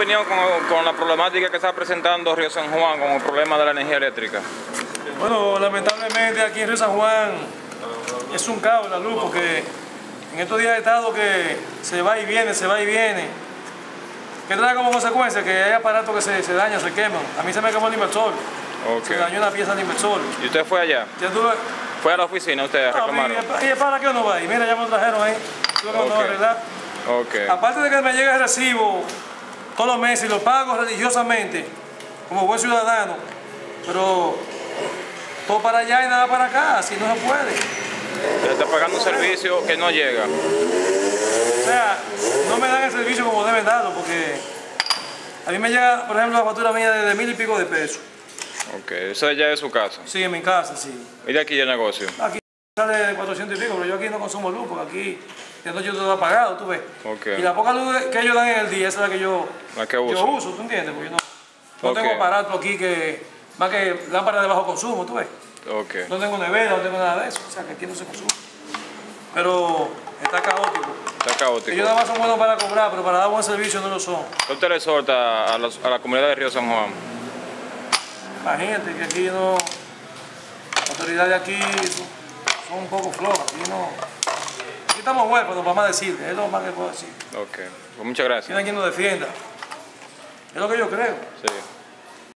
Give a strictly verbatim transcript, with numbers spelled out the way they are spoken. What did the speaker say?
opinión con, con la problemática que está presentando Río San Juan con el problema de la energía eléctrica? Bueno, lamentablemente aquí en Río San Juan es un caos la luz, porque en estos días he estado que se va y viene, se va y viene. Que trae como consecuencia que hay aparatos que se, se dañan, se queman. A mí se me quemó el inversor. Okay. Se dañó una pieza del inversor. ¿Y usted fue allá? Ya tuve... ¿Fue a la oficina usted a reclamar? ¿Y es para qué uno va ahí? Mira, ya me lo trajeron ahí. Tuve que okay. arreglar. Okay. Aparte de que me llega el recibo todos los meses y lo pago religiosamente, como buen ciudadano, pero todo para allá y nada para acá, así no se puede. Se está pagando un servicio que no llega. O sea, no me dan el servicio como deben darlo, porque a mí me llega, por ejemplo, la factura mía de, de mil y pico de pesos. Ok, eso ya es su casa. Sí, en mi casa, sí. ¿Y de aquí el negocio? Aquí sale de cuatrocientos y pico, pero yo aquí no consumo luz, porque aquí ya no yo todo apagado, tú ves. Okay. Y la poca luz que ellos dan en el día, esa es la que yo, la que uso. yo uso, ¿tú entiendes? Porque yo no, no okay. tengo aparato aquí que, más que lámparas de bajo consumo, tú ves. Okay. No tengo nevera, no tengo nada de eso, o sea que aquí no se consume. Pero está caótico. Está caótico. Ellos nada más son buenos para cobrar, pero para dar buen servicio no lo son. ¿Qué usted le exhorta a, los, a la comunidad de Río San Juan? Imagínate que aquí no, las autoridades de aquí son, son un poco flojas, aquí no, aquí estamos huérfanos, para más decir, es lo más que puedo decir. Ok, pues muchas gracias. Tiene quien nos defienda, es lo que yo creo. Sí.